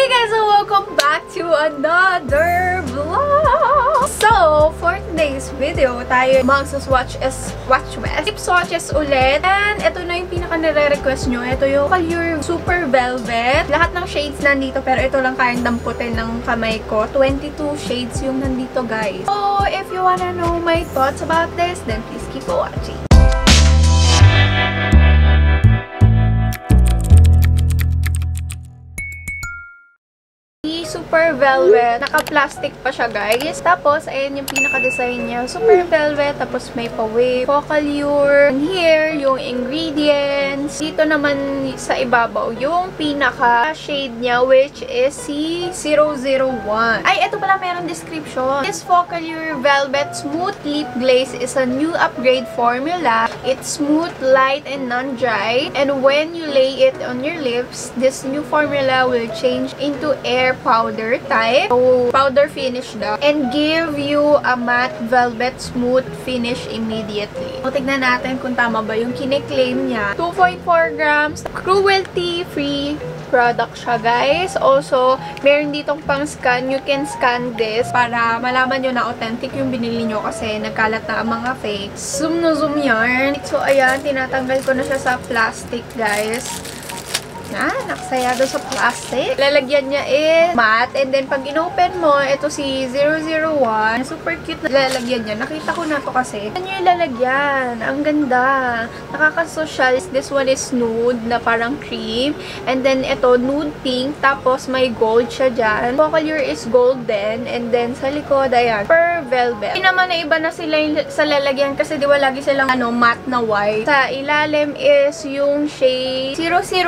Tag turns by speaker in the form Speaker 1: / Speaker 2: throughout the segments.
Speaker 1: Hey guys, and welcome back to another vlog! So, for today's video, tayo magsuswatches swatches ulit. And ito na yung pinaka nire-request nyo. Ito yung Color Super Velvet. Lahat ng shades nandito, pero ito lang kayang damputin ng kamay ko. 22 shades yung nandito, guys. So, if you wanna know my thoughts about this, then please keep watching. Super Velvet. Naka-plastic pa siya, guys. Tapos, ayan yung pinaka-design niya. Super Velvet. Tapos, may pa-wave. Focallure. And here, yung ingredients. Dito naman sa ibabaw, yung pinaka-shade niya, which is si 001. Ay, ito pala meron description. This Focallure Velvet Smooth Lip Glaze is a new upgrade formula. It's smooth, light, and non-dry. And when you lay it on your lips, this new formula will change into air powder type. So, powder finish daw. And give you a matte velvet smooth finish immediately. So, tignan natin kung tama ba yung kine-claim niya. 2.4 grams. Cruelty-free product siya, guys. Also, meron ditong pang-scan. You can scan this para malaman nyo na authentic yung binili nyo kasi nagkalat na ang mga fakes. Zoom na zoom yarn. So, ayan. Tinatanggal ko na siya sa plastic, guys. Nakasaya doon sa plastic. Lalagyan niya is matte. And then, pag in-open mo, ito si 001. Super cute na lalagyan niya. Nakita ko na to kasi. Yan yung lalagyan. Ang ganda. Nakaka-social. This one is nude na parang cream. And then, ito, nude pink. Tapos, may gold siya dyan. Focallure is golden. And then, sa likod, ayan, per velvet. Hindi naman na iba na sila sa lalagyan kasi di ba lagi silang matte na white. Sa ilalim is yung shade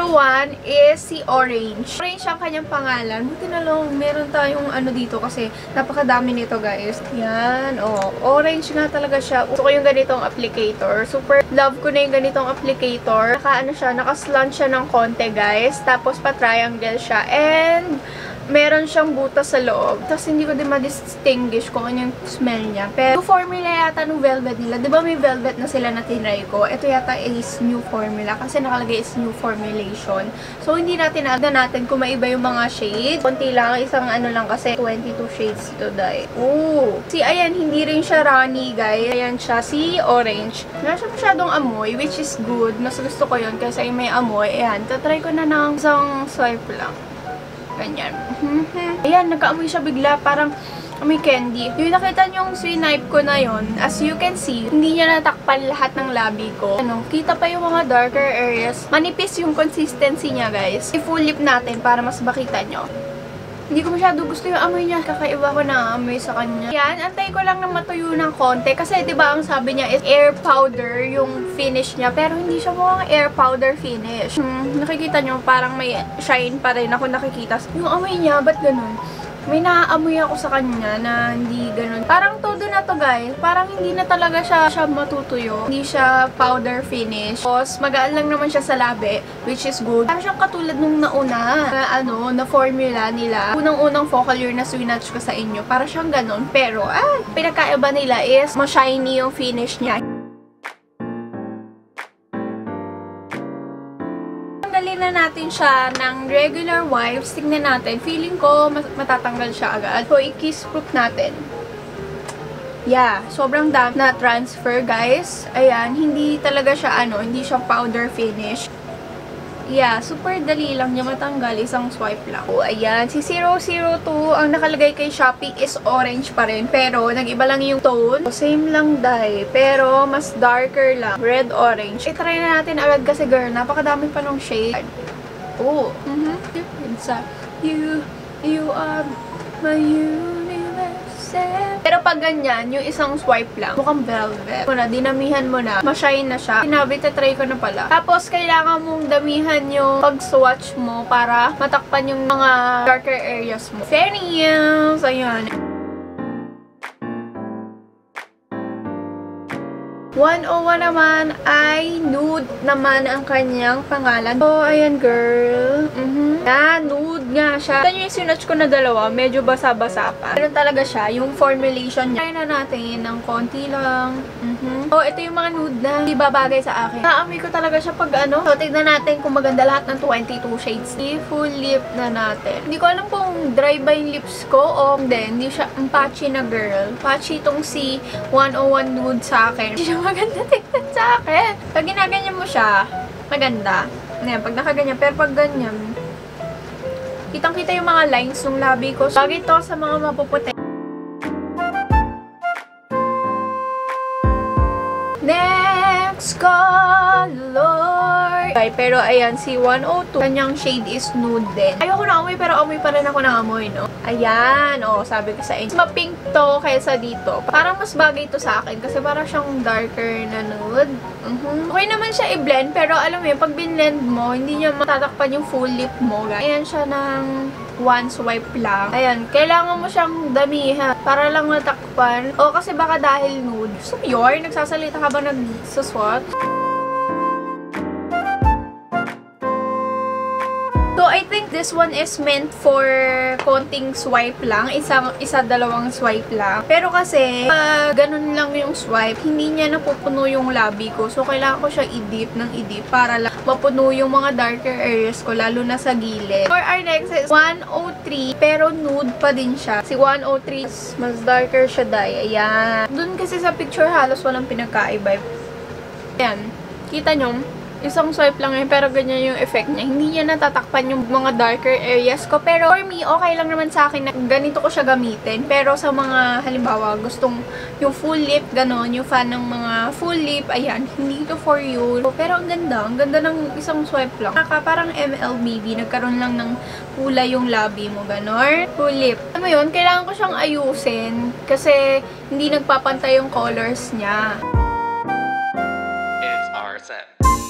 Speaker 1: 001 is si Orange. Orange ang kanyang pangalan. Buti na lang, meron tayong dito kasi napakadami nito, guys. Yan, orange nga talaga siya. Gusto ko yung ganitong applicator. Super love ko na yung ganitong applicator. Naka-slant siya ng konti, guys. Tapos pa-triangle siya. And meron siyang butas sa loob. Tapos hindi ko din ma-distinguish kung ano yung smell niya. Pero yung formula yata ng velvet nila. Diba may velvet na sila na tinry ko? Ito yata is new formula. Kasi nakalagay is new formulation. So, hindi natin natin kung maiba yung mga shades. Konti lang. Isang lang kasi 22 shades ito, dahil. Ooh! Si, ayan, hindi rin siya runny, guys. Ayan siya, si Orange. Wala siya masyadong amoy, which is good. Mas gusto ko yun kasi may amoy. Ayan, tatry ko na ng isang swipe lang. Ganyan. Ayan, nagka-amoy siya bigla. Parang amoy candy. Yung nakita niyong swipe ko na yon, as you can see, hindi niya natakpan lahat ng labi ko. Kita pa yung mga darker areas. Manipis yung consistency niya, guys. I-full lip natin para mas makita nyo. Hindi ko masyado gusto yung amoy niya. Kakaiba ko na amoy sa kanya. Yan, antay ko lang na matuyo ng konti. Kasi, di ba ang sabi niya is air powder yung finish niya. Pero hindi siya mukhang air powder finish. Nakikita nyo, parang may shine pa rin ako nakikita. Yung amoy niya, ba't ganun? May naaamoy ako sa kanya na hindi ganun. Parang todo na to, guys. Parang hindi na talaga siya matutuyo. Hindi siya powder finish. Tapos, magaan lang naman siya sa labi, which is good. Parang siyang katulad nung nauna na formula nila. Unang-unang Focallure na swinatch ko sa inyo. Para siyang ganun. Pero, pinagkaiba nila is ma-shiny yung finish niya. Tanggalin na natin siya ng regular wipes. Tingnan natin. Feeling ko matatanggal siya agad. So, i-kiss proof natin. Yeah, sobrang dami na transfer, guys. Ayan, hindi talaga siya hindi siya powder finish. Yeah, super dali lang niya matanggal. Isang swipe lang. So, ayan, si 002, ang nakalagay kay Shopee is orange pa rin. Pero, nag-iba lang yung tone. So, same lang dye. Pero, mas darker lang. Red-orange. I-try na natin agad kasi, girl, napakadami pa ng shade. Oh. It's you are my universe. Pero pag ganyan, yung isang swipe lang, mukhang velvet. Dinamihan mo na, ma-shine na siya. Sinabi, try ko na pala. Tapos, kailangan mong damihan yung pag-swatch mo para matakpan yung mga darker areas mo. Fairness! Ayan. 101 naman ay nude naman ang kanyang pangalan. So, ayan girl. Yan, nude nga siya. Ito yung sinatch ko na dalawa, medyo basa-basa pa. Ganun talaga siya, yung formulation niya. Try na natin ng konti lang. So, ito yung mga nude na hindi babagay sa akin. Naamoy ko talaga siya pag ano. So, tignan natin kung maganda lahat ng 22 shades. Full lip na natin. Hindi ko alam kung dry ba yung lips ko o hindi siya patchy na girl. Patchy itong si 101 nude sa akin. Hindi siya maganda tignan sa akin. Pag ginaganyan mo siya, maganda. Ayan, pag nakaganyan. Pero pag ganyan, kitang-kita yung mga lines ng labi ko. So, bagay to sa mga mapuputi. Next color. Okay, pero ayan, si 102. Kanyang shade is nude din. Ayoko na amoy, pero amoy pa rin ako ng amoy, no? Ayan, sabi ko sa inyo. Mas mapink to kaysa dito. Parang mas bagay to sa akin kasi parang siyang darker na nude. Okay naman siya i-blend, pero alam mo yun, pag binlend mo, hindi niya matatakpan yung full lip mo. Ayan siya ng one swipe lang. Ayan, kailangan mo siyang damihan para lang matakpan. O, kasi baka dahil nude. So, yun, nagsasalita ka ba nagsuswatch? So, I think this one is meant for konting swipe lang. Dalawang swipe lang. Pero kasi, ganun lang yung swipe, hindi niya napupuno yung labi ko. So, kailangan ko siya i-dip ng i-dip para lang mapuno yung mga darker areas ko, lalo na sa gilid. For our next is 103, pero nude pa din siya. Si 103, mas darker siya dahil. Ayan. Dun kasi sa picture, halos walang pinagkaiba. Ayan. Kita nyo? Isang swipe lang yun, pero ganyan yung effect niya. Hindi niya natatakpan yung mga darker areas ko. Pero for me, okay lang naman sa akin na ganito ko siya gamitin. Pero sa mga, halimbawa, gustong yung full lip, ganon, yung fan ng mga full lip, ayan, hindi ito for you. Pero ang ganda ng isang swipe lang. Parang MLBB, nagkaroon lang ng kulay yung labi mo, ganon. Full lip. Alam mo yun, kailangan ko siyang ayusin kasi hindi nagpapantay yung colors niya.
Speaker 2: It's our set.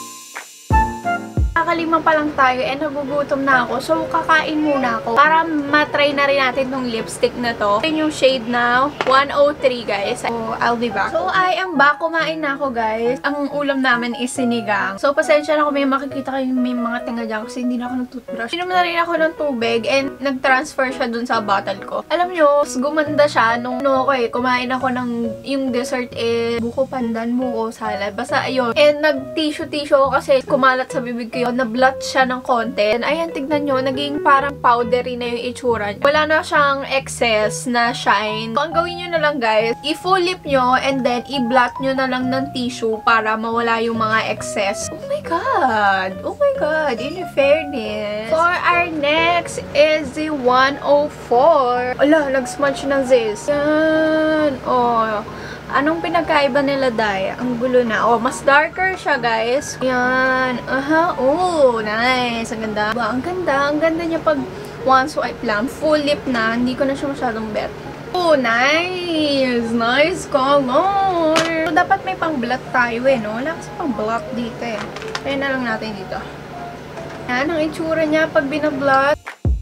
Speaker 1: Kakalima pa lang tayo and nagugutom na ako. So, kakain muna ako para matry na rin natin tong lipstick na to. Ito yung shade na 103, guys. So, I'll be back. So, I am back. Kumain na ako, guys. Ang ulam namin is sinigang. So, pasensya na kung may makikita kayo may mga tinga dyan kasi hindi na ako nag-toothbrush. Inom na rin ako ng tubig and nag-transfer siya dun sa bottle ko. Alam nyo, gumanda siya nung kumain ako ng yung dessert buko pandan, buko salad. Basta ayun. And nag-tissue ako kasi kumalat sa bibig ko yun. Na-blot siya ng konti. And ayan, tignan nyo, naging parang powdery na yung itsura. Wala na siyang excess na shine. So, ang gawin nyo na lang, guys, i-full lip nyo and then i-blot nyo na lang ng tissue para mawala yung mga excess. Oh my God! Oh my God! In fairness. For our next is the 104. Ala, nag-smudge na this. Yan. Oh. Anong pinagkaiba nila, Day? Ang gulo na. Oh, mas darker siya, guys. Yan. Oh, nice. Ang ganda. Ba, ang ganda. Ang ganda niya pag one swipe lang. Full lip na. Hindi ko na siya masyadong bet. Oh, nice. Nice color. So, dapat may pang-blot tayo no? Wala kasi pang-blot dito Kaya na lang natin dito. Yan, ang itsura niya pag binablot.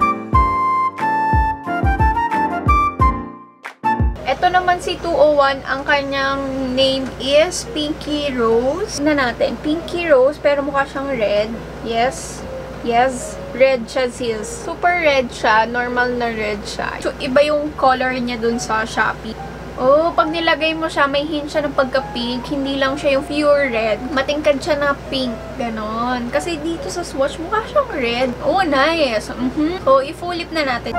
Speaker 1: Ito naman si 201, ang kanyang name is Pinky Rose. Tignan natin, Pinky Rose, pero mukha siyang red. Yes. Yes, red siya sis. Super red siya, normal na red siya. So, iba yung color niya dun sa Shopee. Oh, pag nilagay mo siya, may hint siya ng pagka-pink. Hindi lang siya yung pure red. Matingkad siya na pink. Ganon. Kasi dito sa swatch, mukha siyang red. Oh, nice. So, i-full lip na natin.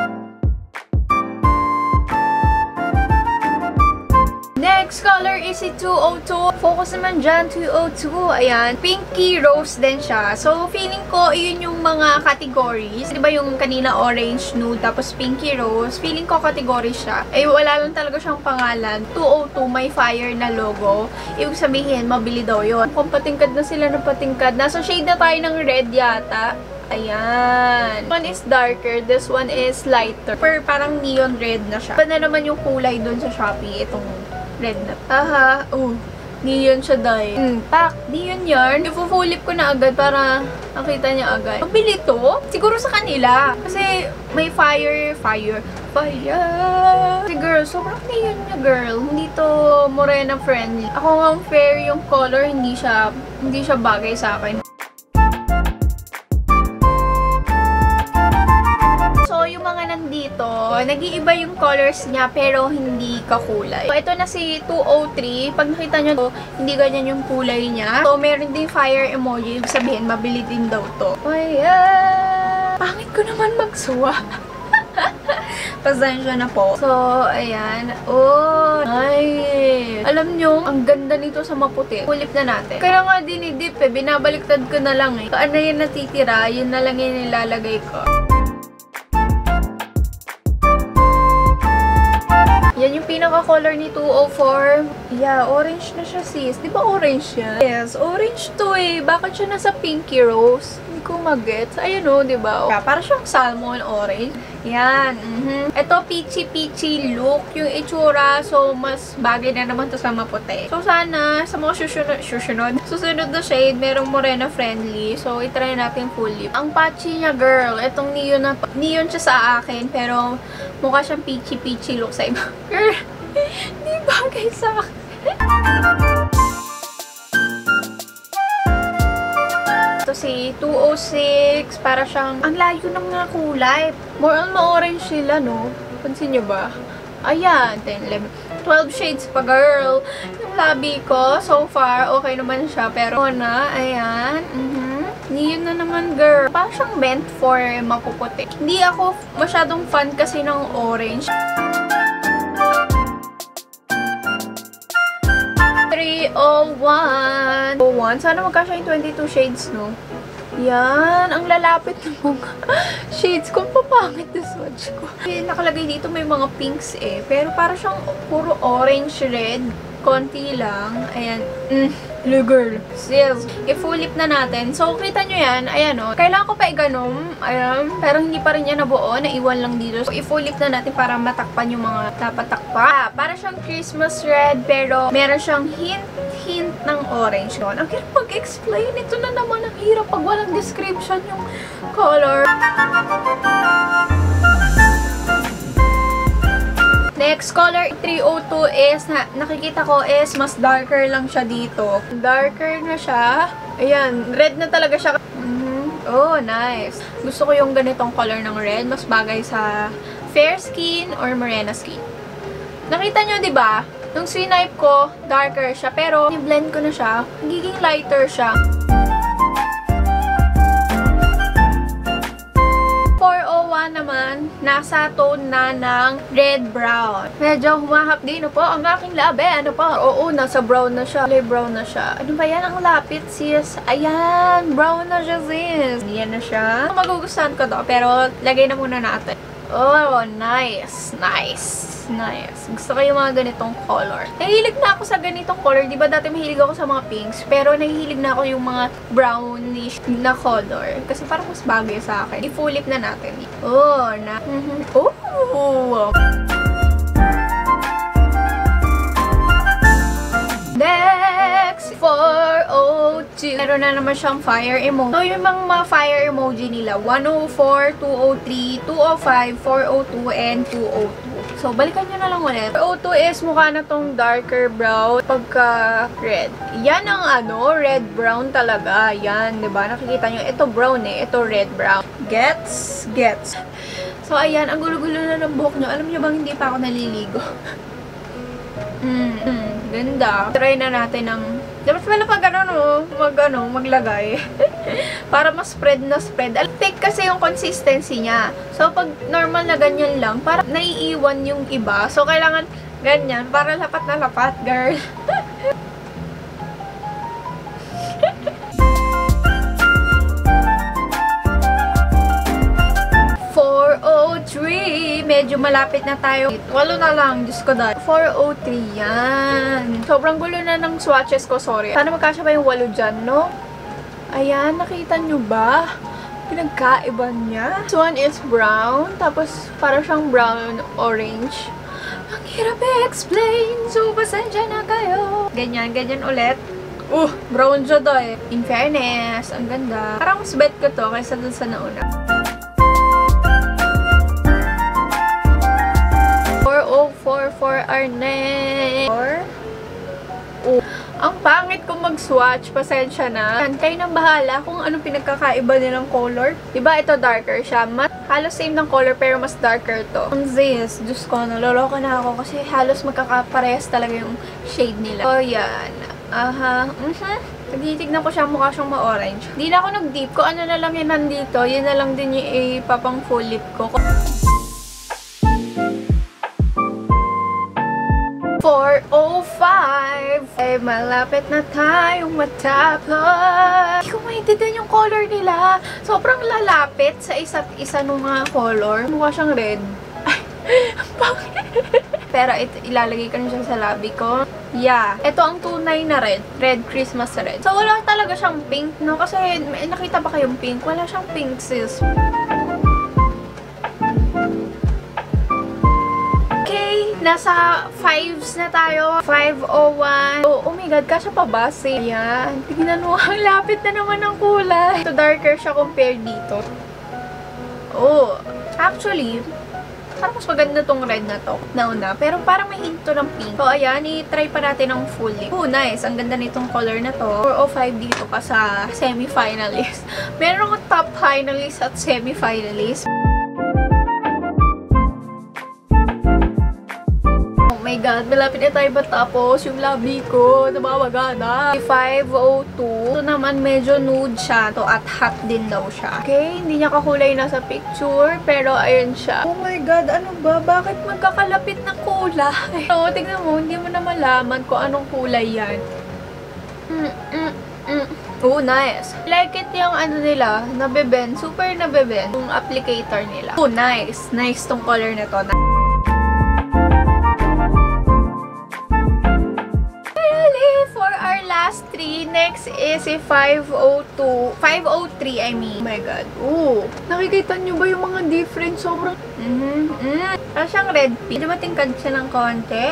Speaker 1: Next color is si 202. Focus naman dyan, 202. Ayan. Pinky Rose din siya. So, feeling ko, yun yung mga categories. Diba yung kanina orange nude, tapos Pinky Rose. Feeling ko categories siya. Eh, wala lang talaga siyang pangalan. 202, may fire na logo. Ibig sabihin, mabili daw yun. Kung patingkad na sila ng patingkad. Nasa shade na tayo ng red yata. Ayan. This one is darker. This one is lighter. Parang neon red na siya. Iba na naman yung kulay dun sa Shopee. Itong red na. Neon siya dahil. Tak, neon yarn. I-full lip ko na agad para makita niya agad. Mabili to? Siguro sa kanila. Kasi may fire Papaya. Si girl, sobrang neon niya, girl. Hindi to morena friendly. Ako nga fair yung color, hindi siya bagay sa akin. So, yung mga nandito, nag-iiba yung colors niya pero hindi kakulay. So, ito na si 203. Pag nakita nyo to, hindi ganyan yung kulay niya. So, meron din fire emoji. Ibig sabihin, mabili din daw to. Ayan! Pangit ko naman magsuwa. Pasensya na po. So, ayan. Oh, nice. Alam nyo, ang ganda nito sa maputi. Kulip na natin. Kaya nga dinidip eh. Binabaliktad ko na lang eh. So, ano yung natitira, yun na lang yung nilalagay ko. Yan yung pinaka-color ni 204. Yeah, orange na siya, sis. Di ba orange yan? Yes, orange to eh. Bakit siya nasa pinky rose? Hindi ko mag-gets. Ayun o, di ba? Yeah, para siyang salmon orange. Yan. Ito, peachy-peachy look yung itsura. So, mas bagay na naman to sa maputi. So, sana, sa mga susunod na shade, merong morena friendly. So, itry natin full lip. Ang patchy niya, girl. Itong neon siya sa akin. Pero, mukha siyang peachy-peachy look sa iba. Girl, di bagay sa akin. Ito si 206. Para siyang, ang layo ng mga kulay. More on ma-orange sila, no? Pansin niyo ba? Ayan, 10, 11, 12 shades pa, girl. Yung labi ko, so far, okay naman siya. Pero na, ayan. Neon na naman, girl. Parang siyang meant for mapuputi. Hindi ako masyadong fan kasi ng orange. 301. Sana magkasya yung 22 shades, no? Yan. Ang lalapit ng mga shades. Kung papangit na swatch ko. Nakalagay dito may mga pinks eh. Pero para siyang puro orange, red. Konti lang. Ayan. Hello, girl. Sis, i-full lip na natin. So, kita nyo yan. Ayan o. Kailangan ko pa i-ganom. Ayan. Pero hindi pa rin yan nabuo. Naiwan lang dito. So, i-full lip na natin para matakpan yung mga dapat takpa. Para siyang Christmas red. Pero, meron siyang hint ng orange doon. Ang hirap mag-explain. Ito na naman ang hirap pag walang description yung color. Next color 302 is, nakikita ko is mas darker lang siya dito. Darker na siya. Ayan, red na talaga siya. Oh, nice. Gusto ko yung ganitong color ng red. Mas bagay sa fair skin or morena skin. Nakita nyo, di ba? Nung swipe ko, darker siya. Pero, i-blend ko na siya. Nagiging lighter siya. 401 naman, nasa tone na ng red-brown. Medyo humahap din po ang aking labi. Ano pa? Oo, nasa brown na siya. Brown na siya. Ano ba yan? Ang lapit, sis. Ayan, brown na siya, sis. Yan na siya. Magugustuhan ko to, pero lagay na muna natin. Oh, nice. Nice. Nice. Gusto ko yung mga ganitong color. Nahihilig na ako sa ganitong color. Diba dati mahilig ako sa mga pinks? Pero nahihilig na ako yung mga brownish na color. Kasi parang mas bagay sa akin. I-full lip na natin. Oh, na. Oh! Next! 402. Meron na naman siyang fire emoji. So, yung mga fire emoji nila, 104, 203, 205, 402, and 202. So, balikan nyo na lang ulit. 402 is mukha na tong darker brown pagka red. Yan ang red-brown talaga. Yan, diba? Nakikita nyo, ito brown eh. Ito red-brown. Gets. So, ayan, ang gulo-gulo na ng buhok nyo. Alam nyo bang hindi pa ako naliligo? Ganda. Try na natin ng... Dapat pala pag maglagay. Para mas spread na spread. Thick kasi yung consistency niya. So, pag normal na ganyan lang, para naiiwan yung iba. So, kailangan ganyan. Para lapat na lapat, girl. Medyo malapit na tayo. 8 na lang. Diyos ko dahil. 403. Yan. Sobrang gulo na ng swatches ko. Sorry. Sana magkasya pa yung 8 dyan, no? Ayan. Nakita nyo ba? Pinagkaiba niya. This one is brown. Tapos, parang siyang brown-orange. Ang hirap i-explain. So, pasensya na kayo. Ganyan. Ganyan ulit. Brown siya dahil. In fairness, ang ganda. Parang mas bet ko to kaysa dun sa nauna. our next. Oh, ang pangit kong mag-swatch. Pasensya na. Kayo nang bahala kung anong pinagkakaiba nilang color. Diba ito darker siya? Halos same ng color pero mas darker to. Ang this, Diyos ko, naloloka na ako kasi halos magkakaparehas talaga yung shade nila. So, yan. Nagtitignan ko siya, mukha siyang ma-orange. Hindi na ako nag-deep. Kung ano na lang yun nandito, yun na lang din yung ipapang full lip ko. 4:05. Ay, malapit na tayong matapos. Hindi ko maintindihan yung color nila. Sobrang lalapit sa isa't isa ng mga color. Mukha siyang red. Ay, ang pangit. Pero ito, ilalagay ko na siya sa labi ko. Yeah. Ito ang tunay na red. Red Christmas red. So, wala talaga siyang pink, no? Kasi, nakita ba kayong pink? Wala siyang pink, sis. Nasa 5s na tayo. 5:01. Oh my God, kasya pa ba? Ayan. Tignan mo, ang lapit na naman ng kulay. Ito darker siya compared dito. Oh, actually, parang mas maganda tong red na to. Nauna. Pero parang may hinto ng pink. So, ayan, i-try pa natin ng full lip. Oh, nice. Ang ganda nitong color na to. 4:05 dito pa sa semi-finalist. Meron akong top finalist at semi-finalist. Oh my God, malapit na tayo matapos yung labi ko. Namamagana. 5:02. Ito naman medyo nude siya. To at hot din daw siya. Okay, hindi niya kakulay na sa picture. Pero ayun siya. Oh my God, ano ba? Bakit magkakalapit na kulay? So, tignan mo, hindi mo na malaman kung anong kulay yan. Oh, nice. Like it yung ano nila, nabeben. Super nabeben. Yung applicator nila. Oh, nice. Nice tong color na to. Last 3. Next is si 5:02. 5:03, I mean. Oh my God. Ooh. Nakikita nyo ba yung mga difference? Sobrang... Parang siyang red pink. Di ba tingkad siya ng konti?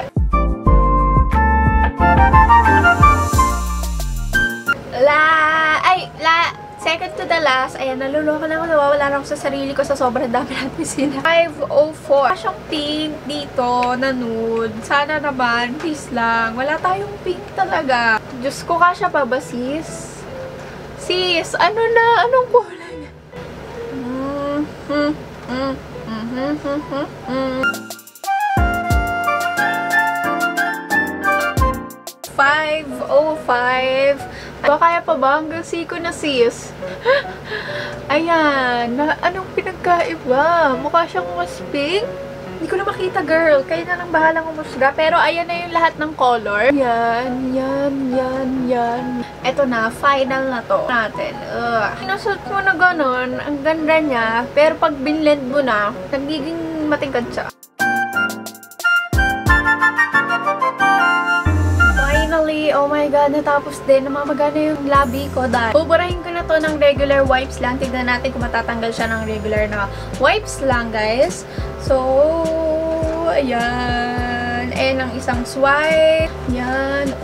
Speaker 1: Second to the last. Ayan, naluloko na ako. Nawawala na ako sa sarili ko sa sobrang dami natin sila. 5:04. Siyang pink dito na nude. Sana naman, please lang. Wala tayong pink talaga. Diyos ko, kasya pa ba, sis? Sis, ano na? Anong kulay? 5:05. Kaya pa ba? Hanggang siko na, sis. Ayan. Anong pinagkaiba? Mukha siyang mas pink. Hindi ko na makita, girl. Kayo na lang bahalang umusga. Pero ayan na yung lahat ng color. Yan. Eto na. Final na to. Natin. Sinusot mo na ganun. Ang ganda niya. Pero pag binlend mo na, nagiging matingkad siya. Oh my God, natapos din. Namamagana yung labi ko dahil buburahin ko na to ng regular wipes lang. Tignan natin kung matatanggal siya ng regular na wipes lang, guys. So, ayan. And ang isang swipe. Yan.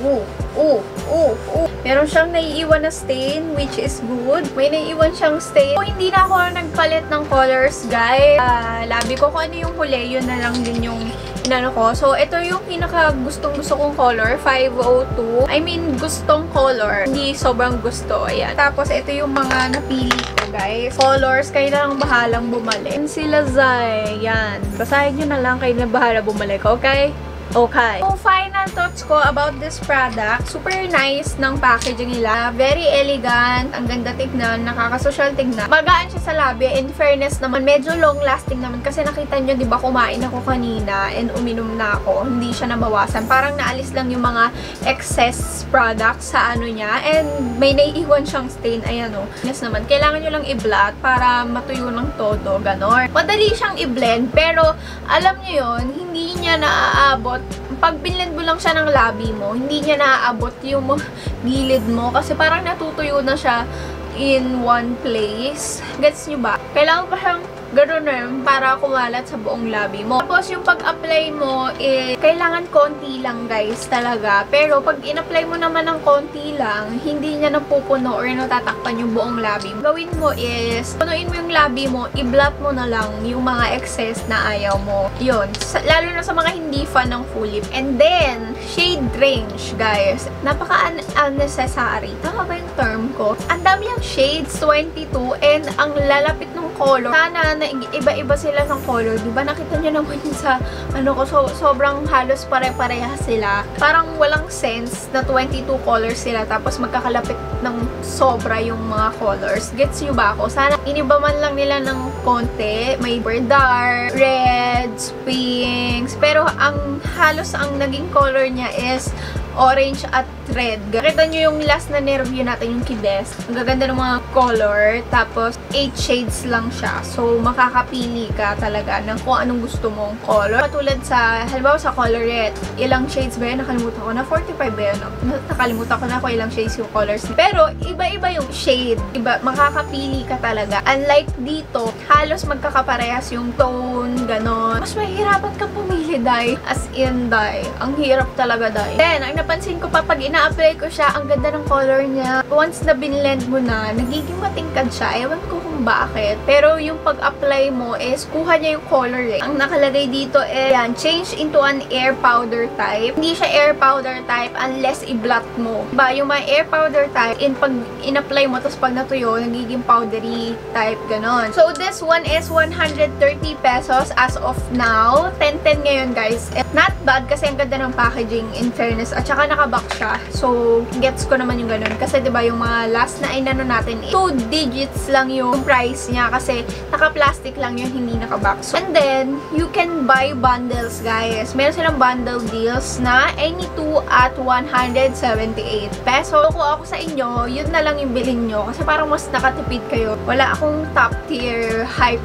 Speaker 1: Meron siyang naiiwan na stain, which is good. May naiiwan siyang stain. So, hindi na ako nagpalit ng colors, guys. Labi ko kung ano yung huli, yun na lang din yung inano ko. So, ito yung pinaka gustong-gusto kong color, 5:02. I mean, gustong color. Hindi sobrang gusto. Ayan. Tapos, ito yung mga napili ko, guys. Colors, kayo na lang bahalang bumalik. Yan sila, Zay. Yan. Basahin nyo na lang, kayo na bahala bumalik. Okay? Okay. So, final thoughts ko about this product. Super nice ng packaging nila. Very elegant. Ang ganda tignan. Nakaka-social tignan. Magaan siya sa labi. In fairness naman, medyo long-lasting naman. Kasi nakita nyo, di ba, kumain ako kanina and uminom na ako. Hindi siya nabawasan. Parang naalis lang yung mga excess products sa ano niya. And may naiiwan siyang stain. Ayan o. Yes naman. Kailangan nyo lang i-blot para matuyo ng todo. Ganon. Madali siyang i-blend. Pero, alam nyo yun, hindi niya naaabot. Pag binlend mo lang siya ng labi mo, hindi niya naaabot yung gilid mo. Kasi parang natutuyo na siya in one place. Gets nyo ba? Kailangan pa siyang Ganun na yun, para kumalat sa buong labi mo. Tapos yung pag-apply mo, kailangan konti lang guys talaga. Pero pag in-apply mo naman ng konti lang, hindi niya napupuno or natatakpan yung buong labi. Gawin mo is, punuin mo yung labi mo, i-blot mo na lang yung mga excess na ayaw mo. Yun. Lalo na sa mga hindi fan ng full lip. And then, shade range guys. Napaka-unnecessary. Tama ba yung term ko? Ang dami yung shades, 22, and ang lalapit ng color. Sana na iba-iba sila ng color. Diba nakita nyo naman yun sa ano ko, sobrang halos pare-pareha sila. Parang walang sense na 22 colors sila tapos magkakalapit ng sobra yung mga colors. Gets nyo ba ako? Sana iniba man lang nila ng konti. May dark, reds, pinks. Pero halos ang naging color niya is orange at red. Nakita nyo yung last na nireview natin, yung Kibes. Ang gaganda ng mga color. Tapos, 8 shades lang siya. So, makakapili ka talaga ng kung anong gusto mong color. Katulad sa, halimbawa sa colorette, ilang shades ba yun? Nakalimutan ko na. 45 ba yun? Nakalimutan ko na kung ilang shades yung colors. Pero, iba-iba yung shade. Makakapili ka talaga. Unlike dito, halos magkakaparehas yung tone, ganon. Mas mahirapan ka pumili, dai. As in, dai. Ang hirap talaga, dai. Then, ang napansin ko pa, pag ina-apply ko siya, ang ganda ng color niya. Once na binlend mo na, nagiging matingkad siya. Ewan ko kung bakit. Pero yung pag-apply mo is, kuha niya yung color eh. Ang nakalagay dito eh, yan, change into an air powder type. Hindi siya air powder type unless i-blot mo. Yung mga air powder type, pag in-apply mo, tapos pag natuyo, nagiging powdery type, ganon. So, this one is 130 pesos as of now. 10-10 ngayon, guys. Not bad kasi ang ganda ng packaging, in fairness. At saka nakabox siya. So, gets ko naman yung ganun. Kasi, diba, yung mga last na inano natin, 2 digits lang yung price niya. Kasi, naka-plastic lang yun, hindi nakabox. And then, you can buy bundles, guys. Meron silang bundle deals na any 2 at 178 peso. Kung ako sa inyo, yun na lang yung bilhin nyo. Kasi parang mas nakatipid kayo. Wala akong top tier, hype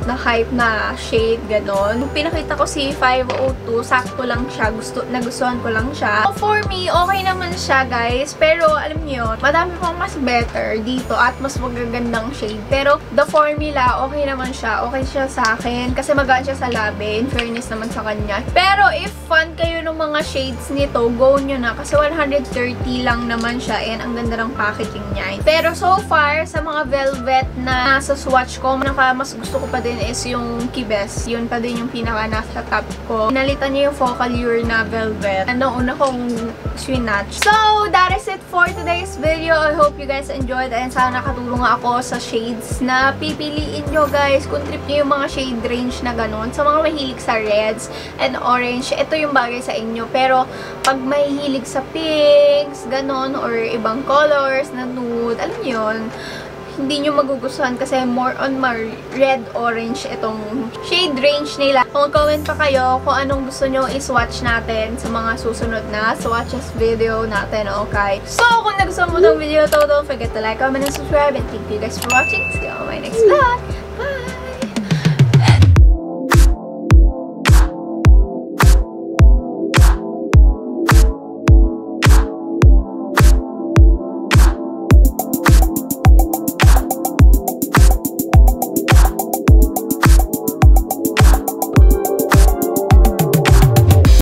Speaker 1: na shade, ganon. Nung pinakita ko si 502, sakto lang siya. Nagustuhan ko lang siya. So, for me, okay naman siya, guys. Pero, alam niyo, madami pang mas better dito at mas magagandang shade. Pero, the formula, okay naman siya. Okay siya sa akin. Kasi magaan siya sa labi. In fairness naman sa kanya. Pero, if fan kayo ng mga shades nito, go nyo na. Kasi 130 lang naman siya. And ang ganda ng packaging niya. Pero, so far, sa mga velvet na nasa swatch ko, mas gusto ko pa din is yung Kibes. Yun pa din yung pinaka nasa top ko. Pinalitan niya yung Focallure na velvet. Una kong swinatch. So, that is it for today's video. I hope you guys enjoyed and sana nakatulong ako sa shades na pipiliin nyo, guys. Kung trip nyo yung mga shade range na ganun. Sa mga mahilig sa reds and orange, ito yung bagay sa inyo. Pero, pag mahilig sa pinks, ganun, or ibang colors na nude, alam nyo yun, hindi nyo magugustuhan kasi more on red-orange itong shade range nila. Kung comment pa kayo kung anong gusto nyo i-swatch natin sa mga susunod na swatches video natin, okay? So, kung nagustuhan mo itong video, don't forget to like, comment, and subscribe, and thank you guys for watching. See you on my next vlog!